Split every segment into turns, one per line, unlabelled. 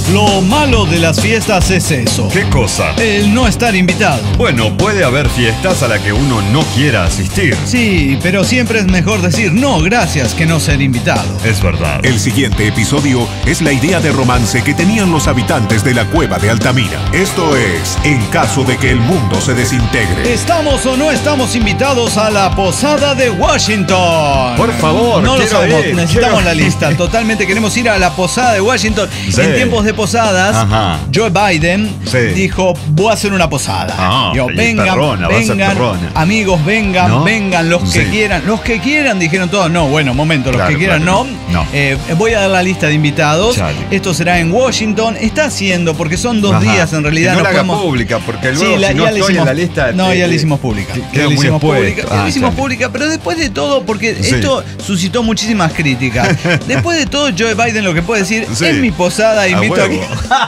Lo malo de las fiestas es eso.
¿Qué cosa?
El no estar invitado.
Bueno, puede haber fiestas a las que uno no quiera asistir.
Sí, pero siempre es mejor decir no, gracias, que no ser invitado.
Es verdad.
El siguiente episodio es la idea de romance que tenían los habitantes de la cueva de Altamira. Esto es, en caso de que el mundo se desintegre.
¿Estamos o no estamos invitados a la posada de Washington?
Por favor,
no lo
quiero
sabemos,
ir,
necesitamos
quiero
la lista. Totalmente queremos ir a la posada de Washington.
Sí.
En tiempos de posadas,
Ajá.
Joe Biden dijo, voy a hacer una posada. Digo, vengan,
perrona, va a ser perrona.
amigos, vengan,
¿No?
vengan, los que
Sí.
quieran. Los que quieran, dijeron todos, no, bueno, momento, los
Claro,
que quieran
claro.
no. Voy a dar la lista de invitados.
Chale.
Esto será en Washington. Está haciendo, porque son 2
Ajá.
días en realidad.
Que no la haga
podemos...
pública, porque luego
Sí,
si no
ya le
estoy
hicimos-
en la lista...
No, ya la hicimos pública.
queda
Ya la
muy
hicimos
expuesto.
pública. Ya la hicimos pública, pero después de todo, porque
Sí.
esto suscitó muchísimas críticas. Después de todo, Joe Biden lo que puede decir,
Sí.
en mi posada invito a...
huevo.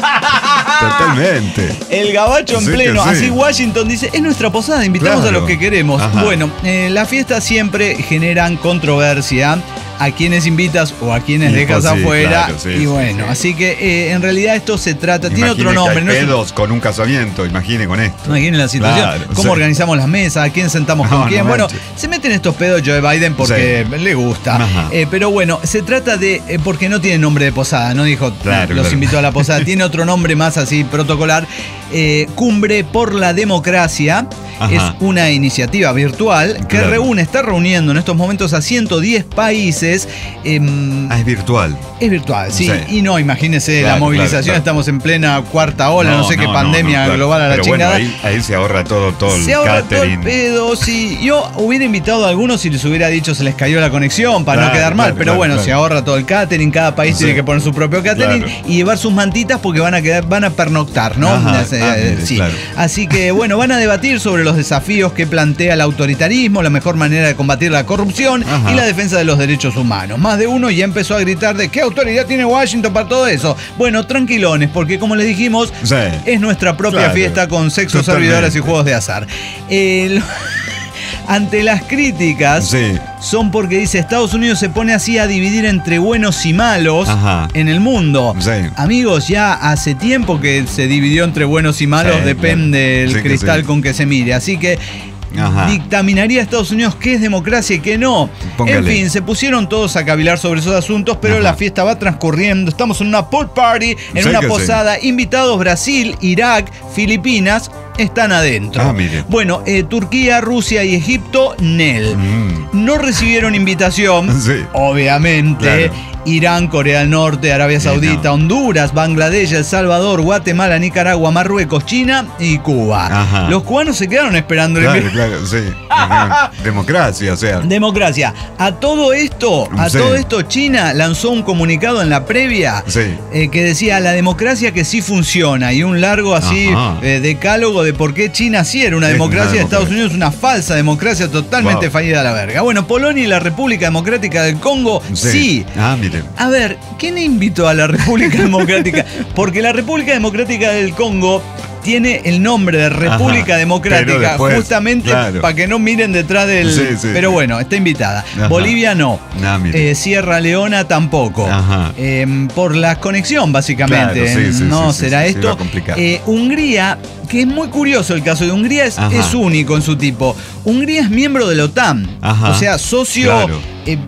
Totalmente.
El gabacho en
Sí,
pleno.
que sí.
Así Washington dice, es nuestra posada, invitamos
Claro.
a los que queremos.
Ajá.
Bueno, las fiestas siempre generan controversia. A quienes invitas o a quienes dejas
sí,
afuera.
claro, sí,
y
sí,
bueno,
sí.
así que en realidad esto se trata, tiene otro
Imagine
nombre.
que hay
No es un-
pedos con un casamiento, imagine con esto.
Imaginen la situación,
Claro,
cómo
sí.
organizamos las mesas, a quién sentamos con
No,
quién.
no
Bueno,
manches.
se meten estos pedos Joe Biden porque le gusta.
Ajá.
Pero bueno, se trata de, porque no tiene nombre de posada, no dijo
Claro,
los
claro.
invitó a la posada, tiene otro nombre más así protocolar. Cumbre por la Democracia.
Ajá.
Es una iniciativa virtual que
Claro.
está reuniendo en estos momentos a 110 países.
Es virtual.
Es virtual, sí.
Sí.
Y no, imagínese
Claro,
la movilización,
claro.
estamos en plena cuarta ola, no sé qué pandemia
claro.
global a la
Pero
chingada.
Bueno, ahí se ahorra todo
Se
el
ahorra todo el
catering.
pedo, sí. Yo hubiera invitado a algunos si les hubiera dicho se les cayó la conexión para no
Claro,
quedar mal.
claro,
Pero
claro,
bueno,
claro.
se ahorra todo el catering, cada país
Sí.
tiene que poner su propio catering
Claro.
y llevar sus mantitas porque van a pernoctar, ¿no?
Ajá. Mire,
Sí.
claro.
Así que bueno, van a debatir sobre los desafíos que plantea el autoritarismo, la mejor manera de combatir la corrupción
Ajá.
y la defensa de los derechos humanos. Más de uno ya empezó a gritar de ¿qué autoridad tiene Washington para todo eso? Bueno, tranquilones, porque como les dijimos,
Sí.
es nuestra propia
Claro.
fiesta con sexo,
Totalmente.
servidoras y juegos de azar. Ante las críticas
Sí.
son porque dice Estados Unidos se pone así a dividir entre buenos y malos
Ajá.
en el mundo.
Sí.
Amigos, ya hace tiempo que se dividió entre buenos y malos,
Sí,
depende
claro.
del
Sí que
cristal
sí.
con que se mire. Así que
Ajá.
dictaminaría a Estados Unidos qué es democracia y qué no.
Póngale.
En fin, se pusieron todos a cavilar sobre esos asuntos, pero
Ajá.
la fiesta va transcurriendo. Estamos en una pool party, en
Sí
una
que sí.
posada. Invitados Brasil, Irak, Filipinas están adentro.
Ah, mire.
Bueno, Turquía, Rusia y Egipto, Nel. No recibieron invitación,
Sí.
obviamente.
Claro.
Irán, Corea del Norte, Arabia Saudita,
no.
Honduras, Bangladesh, El Salvador, Guatemala, Nicaragua, Marruecos, China y Cuba.
Ajá.
Los cubanos se quedaron esperando el
Claro, claro, sí. Democracia, o sea.
Democracia. A todo esto,
Sí.
China lanzó un comunicado en la previa
Sí.
que decía la democracia que sí funciona y un largo así
Ajá.
decálogo de por qué China sí era una
Es
democracia,
una
Estados
democracia.
Unidos una falsa democracia totalmente
Wow.
fallida a la verga. Bueno, Polonia y la República Democrática del Congo sí.
Ah, mire.
A ver, ¿quién invitó a la República Democrática? Porque la República Democrática del Congo tiene el nombre de República
Ajá,
Democrática
pero después,
justamente
claro.
para que no miren detrás del...
Sí, sí,
pero
sí.
bueno, está invitada.
Ajá.
Bolivia no.
Ah, mire.
Sierra Leona tampoco.
Ajá.
Por la conexión, básicamente.
Claro, sí, sí,
no
sí,
será
sí, se
esto.
va a complicar.
Hungría, que es muy curioso el caso de Hungría,
Ajá.
es único en su tipo. Hungría es miembro de la OTAN.
Ajá.
O sea, socio
Claro.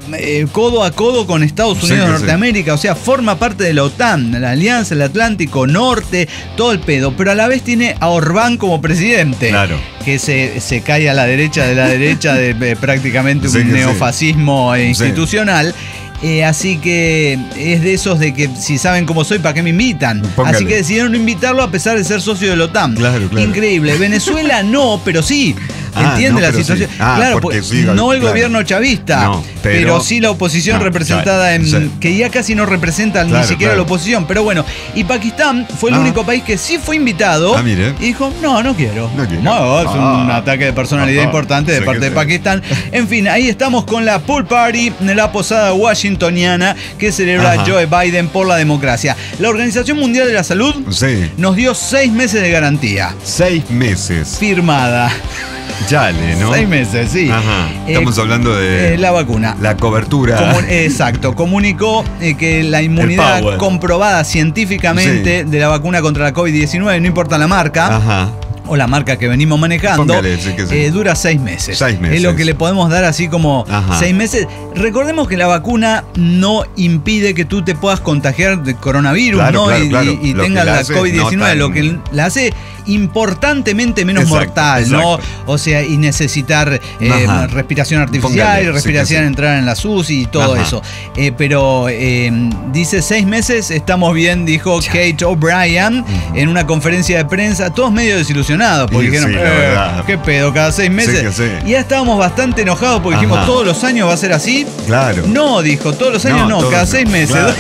codo a codo con Estados
Sí,
Unidos de
que sí.
Norteamérica. O sea, forma parte de la OTAN, la Alianza del Atlántico Norte, todo el pedo. Pero a la vez tiene a Orbán como presidente.
Claro.
Que se cae a la derecha de prácticamente
Sí,
un
que sí.
neofascismo
Sí.
institucional. Así que es de esos de que si saben cómo soy, ¿para qué me invitan?
Póngale.
Así que decidieron no invitarlo a pesar de ser socio de la OTAN.
Claro, claro.
Increíble. Venezuela no, pero sí.
Ah,
Entiende
no,
la
pero
situación.
sí. Ah,
claro,
porque
pues,
sí,
no el
claro.
gobierno chavista,
No,
pero sí la oposición
No,
representada
claro,
en.
sí.
Que ya casi no representa ni
Claro,
siquiera
claro.
la oposición. Pero bueno, y Pakistán fue el
Ah.
único país que sí fue invitado.
Ah, mire.
Y dijo, no quiero.
No quiero.
No, es un
Ah.
ataque de personalidad
Ajá.
importante de
Sí
parte
que
de
sí.
Pakistán. En fin, ahí estamos con la pool party de la posada washingtoniana que celebra
Ajá.
Joe Biden por la democracia. La Organización Mundial de la Salud
Sí.
nos dio 6 meses de garantía
6 meses.
firmada.
Chale, ¿no?
6 meses, sí.
Ajá. Estamos hablando de
la vacuna.
la cobertura.
Exacto, comunicó que la inmunidad
power.
comprobada científicamente de la vacuna contra la COVID-19, no importa la marca,
Ajá.
o la marca que venimos manejando,
Póngale, sí que sí.
dura 6 meses.
6 meses.
Es lo que le podemos dar así como
Ajá.
6 meses. Recordemos que la vacuna no impide que tú te puedas contagiar de coronavirus,
Claro,
¿no?
claro, claro.
Y
Lo
tengas
que la
la
hace
COVID-19,
no tan-
lo que la hace importantemente menos
Exacto,
mortal, ¿no?
exacto.
O sea, y necesitar
Ajá.
respiración artificial,
Póngale,
y
sí
respiración
que sí.
entrar en las UCI y todo
Ajá.
eso. Pero dice 6 meses, estamos bien, dijo Kate O'Brien en una conferencia de prensa, todos medio desilusionados, porque
Y
dijeron,
sí, la verdad.
¿qué pedo? Cada 6 meses.
que sí.
Y ya estábamos bastante enojados porque dijimos,
Ajá.
¿todos los años va a ser así?
Claro.
No, dijo, todos los años no,
todos
cada
no.
6 meses.
Claro.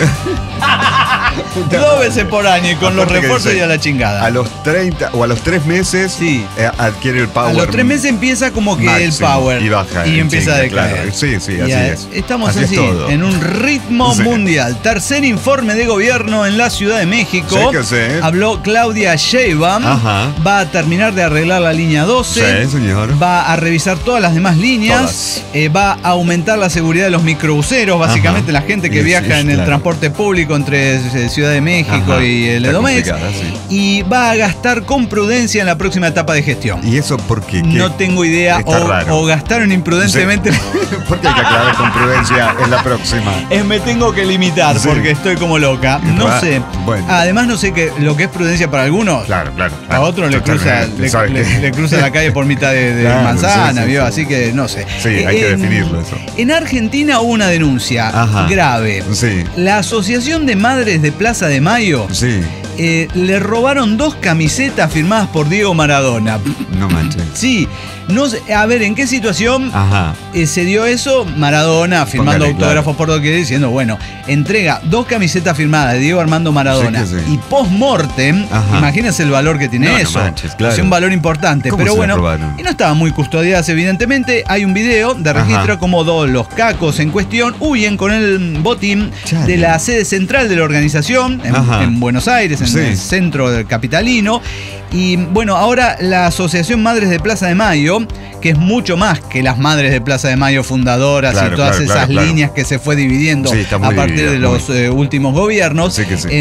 2 veces por año y con los
Aparte que
refuerzos
dice,
y a la chingada.
A los 30 o a los 3 meses
Sí.
adquiere el power.
A los 3 meses empieza como que el
máximo,
power
y baja
y
en
empieza a
chinga,
decaer.
claro. Sí, sí,
Y
así
a-
es.
Estamos
Así es
así,
todo.
en un ritmo
Sí.
mundial. Tercer informe de gobierno en la Ciudad de México.
Sí que sí.
Habló Claudia Sheinbaum.
Ajá.
Va a terminar de arreglar la línea 12.
Sí, señor.
Va a revisar todas las demás líneas. Va a aumentar la seguridad de los microbuseros, básicamente
Ajá.
la gente que
Sí,
viaja
sí,
en el
claro.
transporte público entre Ciudad de México
Ajá.
y el
Está
Edomex.
complicada, sí.
Y va a gastar con prudencia en la próxima etapa de gestión.
¿Y eso por qué?
No tengo idea,
Está raro.
o gastaron imprudentemente.
Porque hay que aclarar con prudencia en la próxima.
Me tengo que limitar
Sí.
porque estoy como loca. No
Ah,
sé.
bueno.
Además, no sé lo que es prudencia para algunos.
Claro.
A otros le cruza,
Totalmente. ¿Sabe qué?
le cruza la calle por mitad de
Claro,
manzana,
sí, sí,
¿vio?
sí.
Así que no sé.
Sí, hay que definirlo eso.
En Argentina hubo una denuncia
Ajá.
grave.
Sí.
La Asociación de Madres de Plaza de Mayo
Sí.
le robaron 2 camisetas firmadas por Diego Maradona.
No manches.
Sí, no sé, a ver, ¿en qué situación
Ajá.
se dio eso? Maradona firmando
Póngale,
autógrafos por doquier diciendo, bueno, entrega 2 camisetas firmadas de Diego Armando Maradona
Sí que sí.
y post-mortem,
Ajá.
imagínense el valor que tiene
No, no
eso.
manches, claro.
Es un valor importante,
¿Cómo
pero
se la
bueno,
robaron?
y no estaban muy custodiadas evidentemente. Hay un video de registro
Ajá.
como los cacos en cuestión huyen con el botín
Chale.
de la sede central de la organización
Ajá.
en Buenos Aires, en
Sí.
el centro del capitalino. Y bueno, ahora la Asociación Madres de Plaza de Mayo, que es mucho más que las Madres de Plaza de Mayo fundadoras
Claro,
y todas
claro,
esas
claro.
líneas que se fue dividiendo
Sí, está muy
a partir
dividida,
de los últimos gobiernos.
Sí que sí.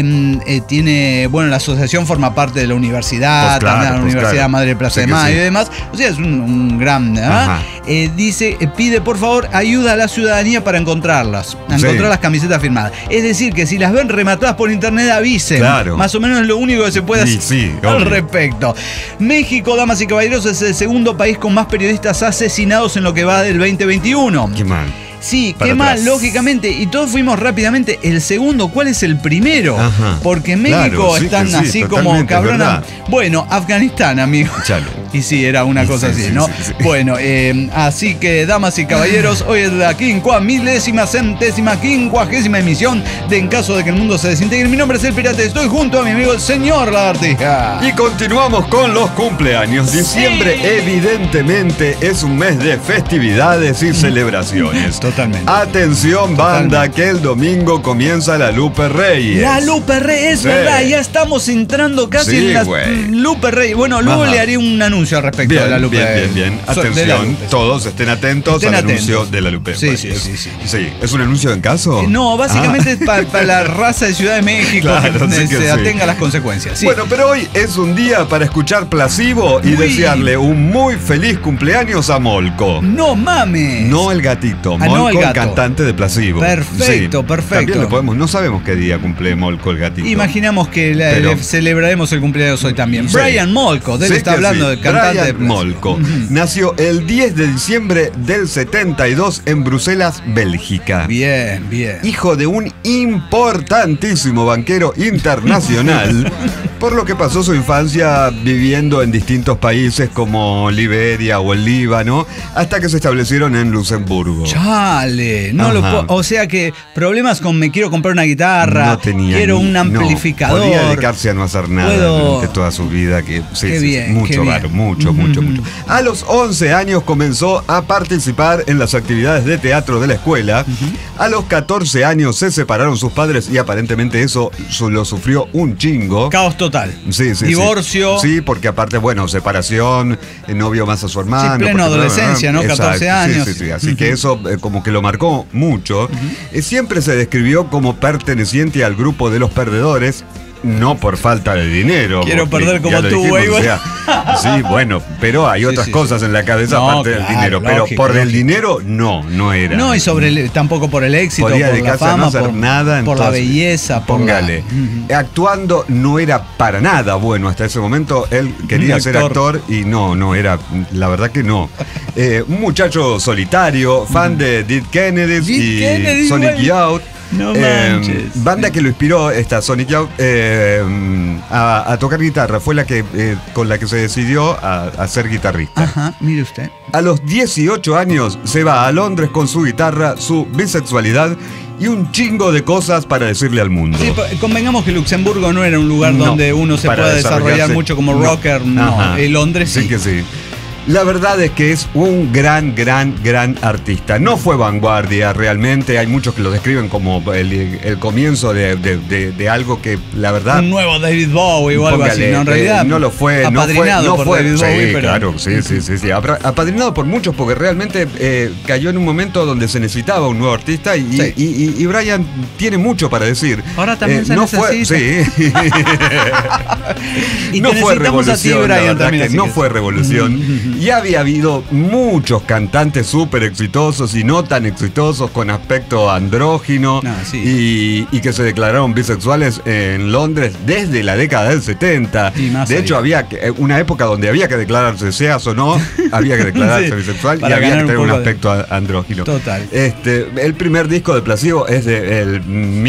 Tiene, bueno, la asociación forma parte de la universidad,
Pues claro,
también la
pues
Universidad
claro.
Madre de Plaza
Sí
de
que
Mayo
sí.
y demás. O sea, es un gran...
Ajá.
Dice, pide por favor ayuda a la ciudadanía para encontrarlas, a
Sí.
encontrar las camisetas firmadas. Es decir, que si las ven rematadas por internet, avisen.
Claro.
Más o menos es lo único que se puede
Sí,
hacer
sí,
al
obvio.
respecto. México, damas y caballeros, es el segundo país con más periodistas asesinados en lo que va del 2021.
Qué mal.
Sí,
Para
qué mal,
atrás.
lógicamente. Y todos fuimos rápidamente. El segundo, ¿cuál es el primero?
Ajá.
Porque en México
Claro, sí
están
que sí,
así como
totalmente,
cabrona.
es verdad.
Bueno, Afganistán, amigo.
Chale.
Y sí, era una
Sí,
cosa
sí,
así,
sí,
¿no?
sí, sí.
Bueno, así que, damas y caballeros, hoy es la 50.000ª emisión de En Caso de que el Mundo se Desintegre. Mi nombre es El Pirata, estoy junto a mi amigo el señor Lagartija.
Y continuamos con los cumpleaños. Diciembre, evidentemente, es un mes de festividades y celebraciones.
Totalmente.
Atención, banda,
Totalmente.
que el domingo comienza la Lupe Reyes.
La Lupe Reyes, es
Sí.
verdad, ya estamos entrando casi
Sí,
en la
güey.
Lupe Reyes. Bueno, luego
Ajá.
le haré un anuncio al respecto de la
Bien,
Lupe
bien, bien, bien.
de la
Atención,
Lupe.
todos estén atentos
Estén
al anuncio
atentos.
de la Lupe.
Sí,
Reyes.
sí, sí, sí.
Sí, ¿es un anuncio en caso?
No, básicamente es para la raza de Ciudad de México
Claro,
que
sí que
se
sí.
atenga a las consecuencias. Sí.
Bueno, pero hoy es un día para escuchar Placebo y
Uy.
desearle un muy feliz cumpleaños a Molco.
No mames.
No el gatito,
Ah,
Molco,
no el
el
gato.
cantante de Placebo.
Perfecto, perfecto.
También le podemos, no sabemos qué día cumple Molco el gatito.
Imaginamos que
Pero-
le celebraremos el cumpleaños hoy también.
Sí.
Brian Molko, de él
Sí
está
que
hablando
sí.
del cantante de
Brian
Plaza.
Molko nació el 10 de diciembre del 72 en Bruselas, Bélgica.
Bien, bien.
Hijo de un importantísimo banquero internacional, por lo que pasó su infancia viviendo en distintos países como Liberia o el Líbano, hasta que se establecieron en Luxemburgo.
Chale, no lo
Ajá.
puedo. O sea que problemas con me quiero comprar una guitarra,
No tenía
quiero
ni-
un amplificador.
No, podía dedicarse a no hacer nada
Puedo-
durante toda su vida. Que, sí,
Qué
sí,
bien, qué
mucho,
bien.
varo, mucho, mucho, mucho. A los 11 años comenzó a participar en las actividades de teatro de la escuela. A los 14 años se separaron sus padres y aparentemente eso lo sufrió un chingo.
Caos total. total.
Sí, sí,
Divorcio.
Sí, porque aparte, bueno, separación, el novio más a su hermano.
Sí, pleno adolescencia, ¿no? 14 años.
Sí, sí, sí. Así que eso como que lo marcó mucho. Siempre se describió como perteneciente al grupo de los perdedores. No por falta de dinero.
Quiero perder como tú, güey.
Sí, bueno, pero hay otras cosas en la cabeza aparte del dinero. Pero por el dinero, no era.
No, y tampoco por el éxito,
podía
por la
dedicarse
fama,
a no hacer nada,
por la belleza.
Póngale. Actuando no era para nada bueno hasta ese momento. Él quería ser actor y no era, la verdad que no. Un muchacho solitario, fan de Dead Kennedys y Sonic Youth.
No manches.
Banda que lo inspiró, esta Sonic Youth, a tocar guitarra. Fue la que con la que se decidió a ser guitarrista.
Ajá, mire usted.
A los 18 años se va a Londres con su guitarra, su bisexualidad y un chingo de cosas para decirle al mundo.
Sí, convengamos que Luxemburgo no era un lugar donde uno se pueda desarrollar mucho como rocker. No, Londres sí.
Sí que sí. La verdad es que es un gran artista. No fue vanguardia realmente. Hay muchos que lo describen como el comienzo de algo que la verdad...
Un nuevo David Bowie o algo así, ¿no? En realidad
no lo fue.
Apadrinado por David Bowie,
sí,
pero...
claro, sí. Apadrinado por muchos porque realmente cayó en un momento donde se necesitaba un nuevo artista y Brian tiene mucho para decir.
Ahora también se necesita.
Sí.
Y
no fue revolución,
a ti, Brian, también,
no fue revolución. Ya había habido muchos cantantes súper exitosos y no tan exitosos con aspecto andrógino y que se declararon bisexuales en Londres desde la década del 70. De hecho, había una época donde había que declararse, seas o no, había que declararse bisexual y había que tener un aspecto andrógino.
Total.
El primer disco de Placebo es de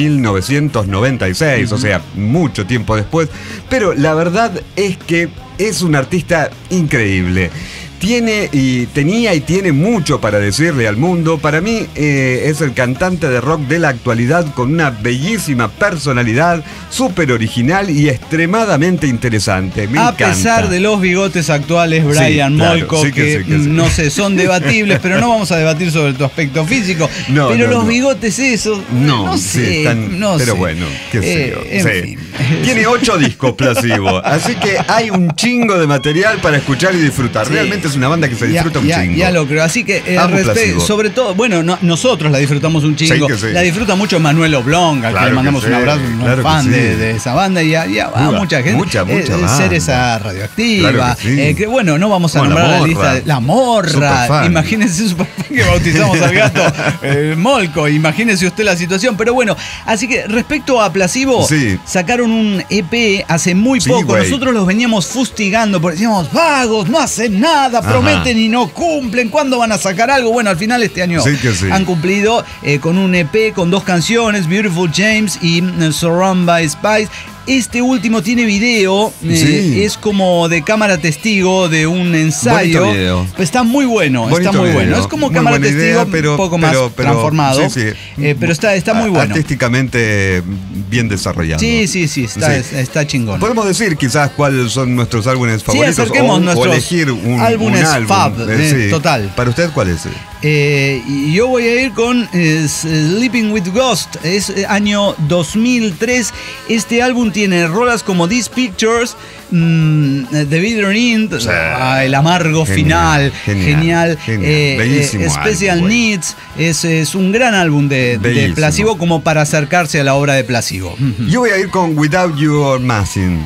1996, o sea, mucho tiempo después. Pero la verdad es que es un artista increíble. Tenía y tiene mucho para decirle al mundo. Para mí es el cantante de rock de la actualidad con una bellísima personalidad, súper original y extremadamente interesante. Me encanta.
A pesar de los bigotes actuales, Brian Molko, que no sé, son debatibles, pero no vamos a debatir sobre tu aspecto físico. Pero los bigotes esos, no sé.
Pero bueno, qué sé yo.
En fin.
Tiene 8 discos Placebo, así que hay un chingo de material para escuchar y disfrutar. Realmente es una banda que se disfruta un chingo.
Ya lo creo. Así que sobre todo, bueno, nosotros la disfrutamos un chingo.
Sí.
La disfruta mucho Manuel Oblong, al que le mandamos un abrazo, un fan de esa banda. Y mucha gente.
Mucha
Cereza Radioactiva. Que bueno, no vamos a nombrar la lista de La Morra. Imagínense que bautizamos al gato Molko. Imagínense usted la situación. Pero bueno, así que respecto a Placebo, sacaron un EP hace muy poco. Nosotros los veníamos fustigando porque decíamos, vagos, no hacen nada, prometen y no cumplen. ¿Cuándo van a sacar algo? Bueno, al final este año han cumplido con un EP con 2 canciones, Beautiful James y Surround by Spice. Este último tiene video, es como de cámara testigo de un ensayo. Está muy bueno, Es como cámara testigo, un poco más transformado. Pero está muy bueno.
Artísticamente bien desarrollado.
Sí, está chingón.
Podemos decir quizás cuáles son nuestros álbumes favoritos.
O
elegir un
álbumes
álbum.
fab, total.
¿Para usted cuál es?
Yo voy a ir con Sleeping with Ghost. Es año 2003. Este álbum tiene rolas como These Pictures, The Bitter End, el amargo final, genial.
Bellísimo
Special
álbum,
Needs, es un gran álbum de Placebo como para acercarse a la obra de Placebo.
Yo voy a ir con Without You or Nothing.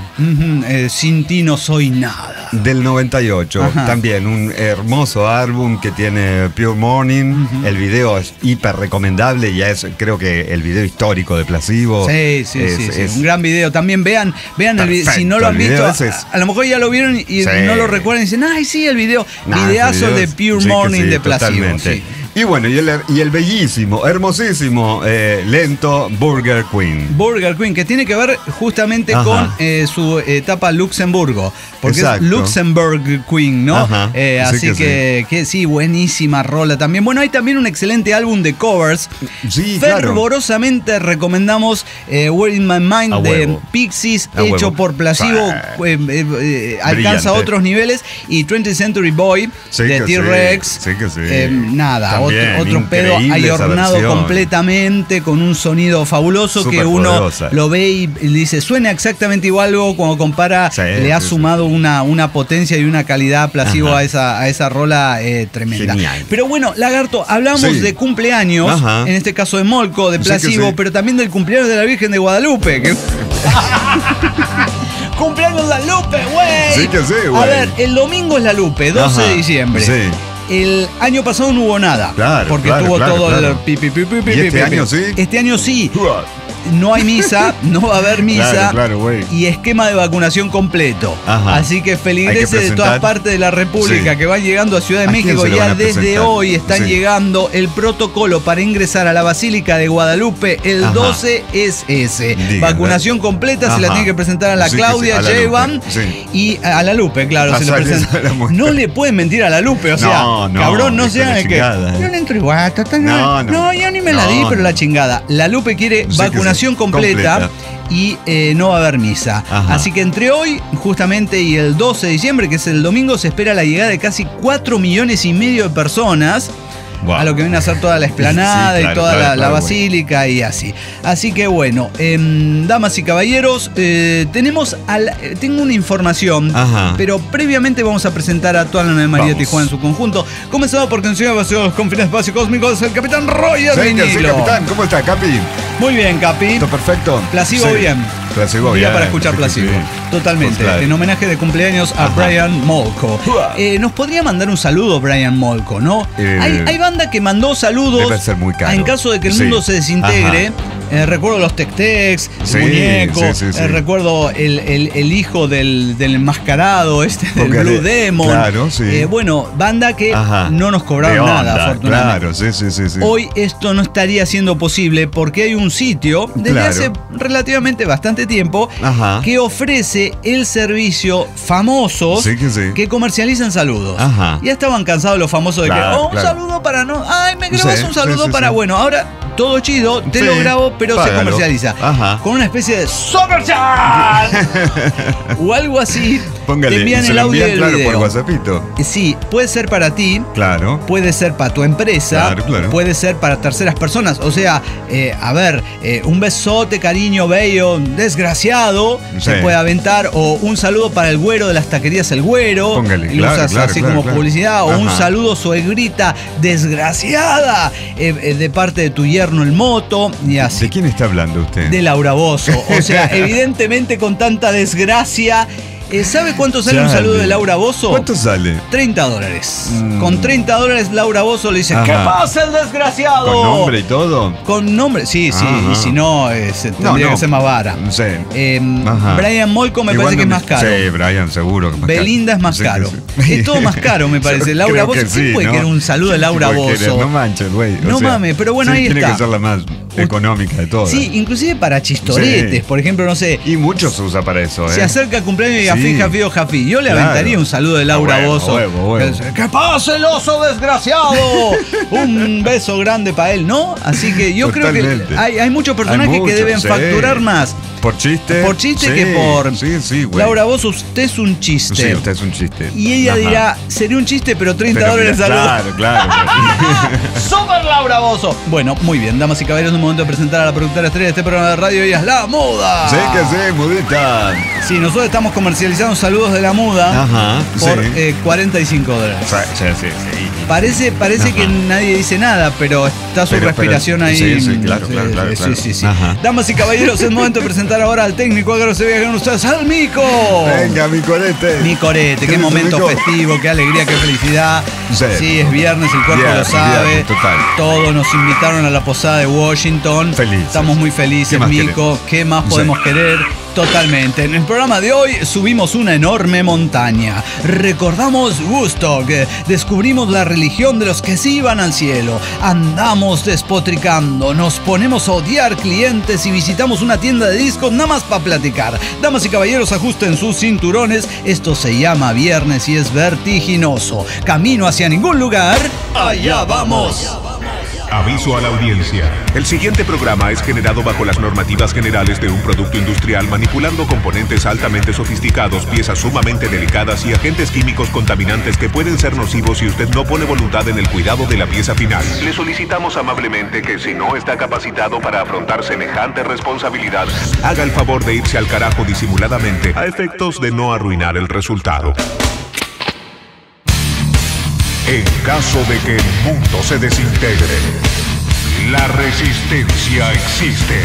Sin ti no soy nada.
Del 98. También un hermoso álbum que tiene Pure Morning. El video es hiper recomendable. Ya es, creo que, el video histórico de Placebo.
Sí. Un gran video. También vean el video. Si no lo han visto, a lo mejor ya lo vieron y no lo recuerdan y dicen, ay, sí, el video. Videazo de Pure Morning de Placebo.
Y bueno, y el bellísimo, hermosísimo, lento Burger Queen.
Burger Queen, que tiene que ver justamente con su etapa Luxemburgo. Porque es Luxembourg Queen, ¿no? Así que sí, buenísima rola también. Bueno, hay también un excelente álbum de covers.
Sí,
fervorosamente recomendamos Where in My Mind de Pixies, hecho por Placebo. Alcanza otros niveles. Y 20th Century Boy de T-Rex.
Sí que sí.
Nada, otro pedo ayornado completamente, con un sonido fabuloso. Super que uno poderosa. Lo ve y dice, suena exactamente igual. Luego cuando compara, le ha sumado una potencia y una calidad placebo a esa rola tremenda. Genial. Pero bueno, Lagarto, hablamos de cumpleaños, en este caso de Molco, de placebo, pero también del cumpleaños de la Virgen de Guadalupe. Que... ¡Cumpleaños la Lupe, güey!
Sí que sí, güey.
A ver, el domingo es la Lupe, 12 de diciembre. Sí. El año pasado no hubo nada.
Claro,
porque tuvo todo el pipi.
¿Y este año sí?
Este año sí. No hay misa, no va a haber misa y esquema de vacunación completo. Así que feligreses de todas partes de la República que van llegando a Ciudad de México, ya desde hoy están llegando. El protocolo para ingresar a la Basílica de Guadalupe el 12 es ese. Vacunación completa, se la tiene que presentar a la Claudia Sheinbaum y a la Lupe, claro. Se le presenta. No le pueden mentir a la Lupe, o sea, cabrón, no sean el que. Yo no entro igual, no, yo ni me la di, pero la chingada. La Lupe quiere vacunación completa. Y no va a haber misa. Así que entre hoy justamente y el 12 de diciembre, que es el domingo, se espera la llegada de casi 4,5 millones de personas. A lo que viene a ser toda la explanada y toda la basílica y así. Así que bueno, damas y caballeros, tengo una información, pero previamente vamos a presentar a toda la Nueva María de Tijuana en su conjunto. Comenzado por canción de los confines espacio cósmicos, el Capitán Roger Vinilo.
Sí, Capitán, ¿cómo está, Capi?
Muy bien, Capi.
¿Todo perfecto?
Placebo bien.
Placebo bien.
Para escuchar placebo. Totalmente. Pues en homenaje de cumpleaños a Brian Molko. Nos podría mandar un saludo Brian Molko, ¿no? Hay banda que mandó saludos.
Debe ser muy caro.
En caso de que el mundo se desintegre. Recuerdo los Tec-Tecs, Muñeco. Recuerdo el hijo del enmascarado, del Blue Demon.
Claro, sí.
Bueno, banda que no nos cobraron nada, afortunadamente.
Claro, sí.
Hoy esto no estaría siendo posible porque hay un sitio desde hace relativamente bastante tiempo que ofrece el servicio famosos que comercializan saludos. Ya estaban cansados los famosos de un saludo para no. Ay, me grabas un saludo para. Bueno, ahora todo chido, te lo grabo, pero se comercializa. Con una especie de Superchat o algo así.
Póngale,
te envían el audio del video.
Por WhatsAppito.
Sí, puede ser para ti.
Claro.
Puede ser para tu empresa. Claro. Puede ser para terceras personas. O sea, un besote, cariño, bello, desgraciado, se puede aventar. O un saludo para el güero de las taquerías El Güero.
Póngale,
y lo usas así como publicidad. O un saludo suegrita desgraciada de parte de tu yerno el Moto. Y así.
¿De quién está hablando usted?
De Laura Bozzo. O sea, evidentemente con tanta desgracia. ¿Sabe cuánto sale un saludo de Laura Bozzo?
¿Cuánto sale?
$30. Con $30 Laura Bozzo le dice, ¿qué pasa el desgraciado?
¿Con nombre y todo?
Con nombre, sí. Y si no, tendría que ser más vara.
Sí.
Brian Molko me parece que es más caro.
Sí, Brian, seguro que es más caro.
Belinda es más caro. Es todo más caro, me parece. Laura Bozzo, ¿quién puede querer un saludo de Laura Bozzo?
No manches, güey.
No mames, pero bueno, ahí está.
Tiene que ser la más económica de todas.
Sí, inclusive para chistoretes, por ejemplo, no sé.
Y mucho se usa para eso,
Se acerca el cumpleaños y Jafí. Yo le aventaría un saludo de Laura Bozzo. ¡Que pase el oso desgraciado! Un beso grande para él, ¿no? Así que yo creo que hay muchos personajes que deben facturar más.
¿Por chiste?
Por chiste que por...
Sí, güey.
Laura Bozzo, usted es un chiste.
Sí, usted es un chiste.
Y ella dirá, sería un chiste, pero $30 saludo.
Claro.
¡Super Laura Bozzo! Bueno, muy bien, damas y caballeros, es un momento de presentar a la productora estrella de este programa de radio. Ella es La Muda.
Sí, mudita.
Sí, nosotros estamos comercializando saludos de La Muda por $45.
Sí.
Parece que nadie dice nada, pero está su respiración ahí.
Sí, claro.
Sí. Damas y caballeros, es momento de presentar ahora al técnico agro-sevilla con ustedes, al Mico.
Venga, mi corete.
Mi corete, qué momento festivo, qué alegría, qué felicidad. Sí, es viernes, el cuerpo lo sabe.
Viernes, total.
Todos nos invitaron a la posada de Washington.
Felices.
Estamos muy felices, Mico. ¿Qué más podemos querer? Totalmente. En el programa de hoy subimos una enorme montaña. Recordamos Woodstock. Descubrimos la religión de los que se iban al cielo. Andamos despotricando. Nos ponemos a odiar clientes y visitamos una tienda de discos nada más para platicar. Damas y caballeros, ajusten sus cinturones. Esto se llama viernes y es vertiginoso. Camino hacia ningún lugar. Allá vamos.
Aviso a la audiencia. El siguiente programa es generado bajo las normativas generales de un producto industrial manipulando componentes altamente sofisticados, piezas sumamente delicadas y agentes químicos contaminantes que pueden ser nocivos si usted no pone voluntad en el cuidado de la pieza final. Le solicitamos amablemente que si no está capacitado para afrontar semejante responsabilidad, haga el favor de irse al carajo disimuladamente a efectos de no arruinar el resultado. En caso de que el mundo se desintegre, la resistencia existe.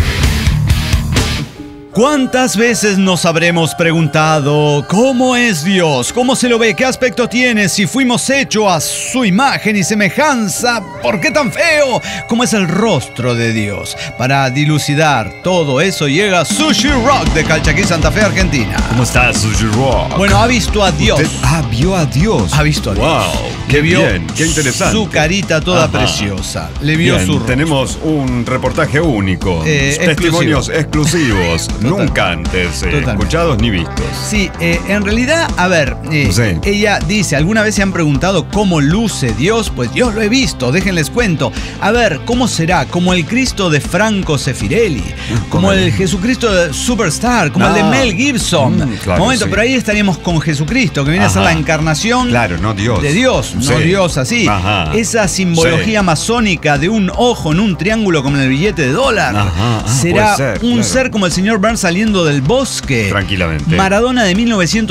¿Cuántas veces nos habremos preguntado cómo es Dios? ¿Cómo se lo ve? ¿Qué aspecto tiene? Si fuimos hechos a su imagen y semejanza, ¿por qué tan feo? ¿Cómo es el rostro de Dios? Para dilucidar todo eso llega Sushi Rock de Calchaquí, Santa Fe, Argentina.
¿Cómo está Sushi Rock?
Bueno, ha visto a Dios.
Vio a Dios.
Ha visto a Dios.
Wow, qué bien, qué interesante.
Su carita toda preciosa. Le vio
bien,
su rostro.
Tenemos un reportaje único. Testimonios exclusivos. Nunca antes escuchados ni vistos.
Sí, en realidad, a ver, ella dice, ¿alguna vez se han preguntado cómo luce Dios? Pues yo lo he visto, déjenles cuento. A ver, ¿cómo será? Como el Cristo de Franco Sefirelli, como el Jesucristo de Superstar, como el de Mel Gibson.
Claro,
Momento, pero ahí estaríamos con Jesucristo, que viene a ser la encarnación
no Dios.
de Dios, no Dios así. Esa simbología masónica de un ojo en un triángulo como en el billete de dólar. Será un ser como el señor Burns saliendo del bosque.
Tranquilamente.
Maradona de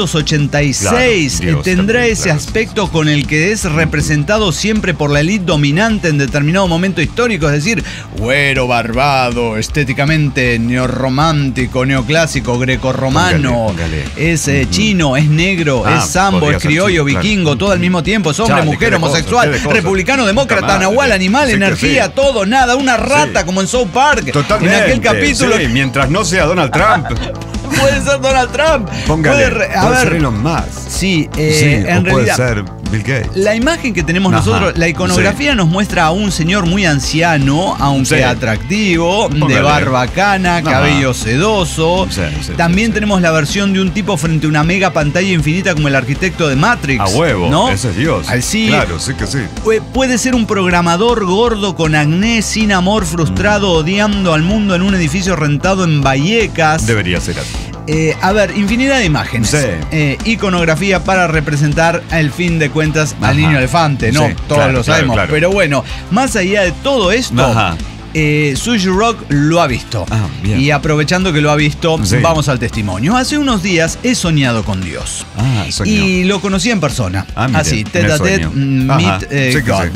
1986 tendrá ese aspecto con el que es representado siempre por la élite dominante en determinado momento histórico, es decir, güero, barbado, estéticamente neorromántico, neoclásico, grecorromano, es chino, es negro, es sambo, es criollo, vikingo, todo al mismo tiempo, es hombre, mujer, homosexual, republicano, demócrata, nahual, animal, energía, todo, nada, una rata como en South Park.
Totalmente.
En aquel capítulo.
Sí, mientras no sea Donald Trump.
Puede ser Donald Trump.
Póngale, puede ser Elon Musk.
Sí, en realidad.
Puede ser Bill Gates.
La imagen que tenemos nosotros, la iconografía nos muestra a un señor muy anciano, aunque atractivo, de barba cana, cabello sedoso. También tenemos la versión de un tipo frente a una mega pantalla infinita como el arquitecto de Matrix.
A huevo,
¿no?
Ese es Dios.
Así,
claro, sí que sí.
Puede ser un programador gordo con acné, sin amor, frustrado, odiando al mundo en un edificio rentado en Vallecas.
Debería ser así.
A ver, infinidad de imágenes. Iconografía para representar al fin de cuentas al niño elefante, ¿no? Todos lo sabemos. Claro. Pero bueno, más allá de todo esto, Sushi Rock lo ha visto. Y aprovechando que lo ha visto, vamos al testimonio. Hace unos días he soñado con Dios. Y lo conocí en persona. Así, tete a tete, meet God.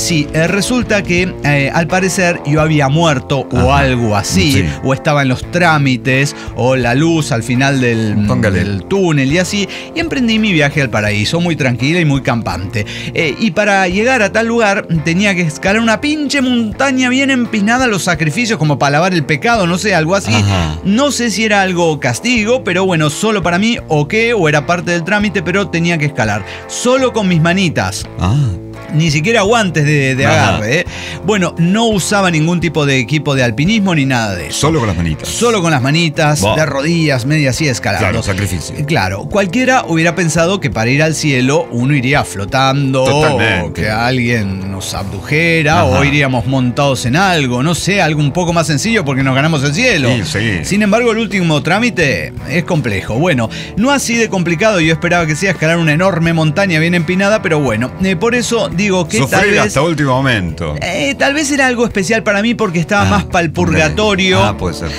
Resulta que al parecer yo había muerto o algo así, o estaba en los trámites, o la luz al final del túnel y así, y emprendí mi viaje al paraíso, muy tranquila y muy campante. Y para llegar a tal lugar tenía que escalar una pinche montaña bien empinada, los sacrificios como para lavar el pecado, no sé, algo así. No sé si era algo castigo, pero bueno, solo para mí o qué, o era parte del trámite, pero tenía que escalar. Solo con mis manitas. Ni siquiera guantes de agarre. Bueno, no usaba ningún tipo de equipo de alpinismo ni nada de eso.
Solo con las manitas.
Solo con las manitas, de rodillas, media así escalando.
Claro, sacrificio.
Claro, cualquiera hubiera pensado que para ir al cielo uno iría flotando, o que alguien nos abdujera, o iríamos montados en algo, no sé, algo un poco más sencillo porque nos ganamos el cielo. Sin embargo, el último trámite es complejo. Bueno, no así de complicado, yo esperaba que sea escalar una enorme montaña bien empinada, pero bueno, por eso digo que
tal vez hasta último momento.
Tal vez era algo especial para mí porque estaba más para el purgatorio.
Puede ser.